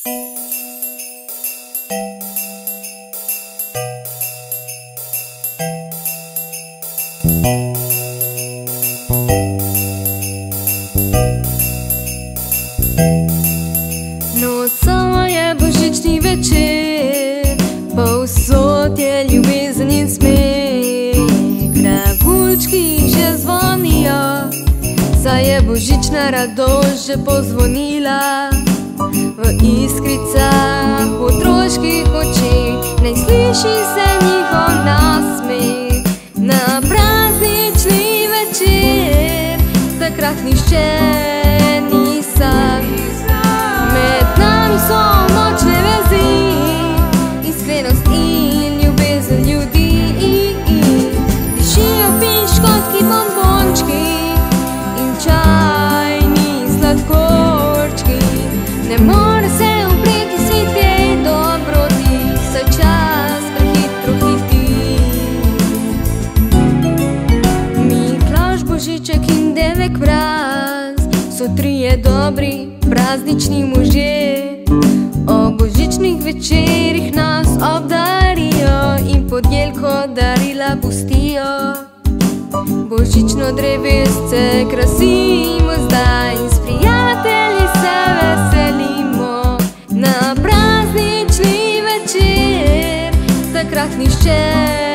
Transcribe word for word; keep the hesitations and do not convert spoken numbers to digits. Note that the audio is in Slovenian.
Noca je božični večer, povsod je ljubezen in smeh. Kragulčki že zvonijo, saj je božična radost že pozvonila. V iskricah otroških očeh naj sliši se njihov nasmeh. Na praznični večer takrat nihče ni sam. Med nami so močne vezi, iskrenost in ljubezen ljudi. Dišijo piškotki, bombončki in čajni sladkorčki. Ne more se upreti svi tej dobroti, saj čas prehitro hiti. Miklavž, Božiček in Dedek Mraz so trije dobri praznični možje. O božičnih večerih nas obdarijo in pod jelko darila pustijo. Božično drevesce krasimo zdaj in s prijatelji se veselimo. Na praznični večer takrat nihče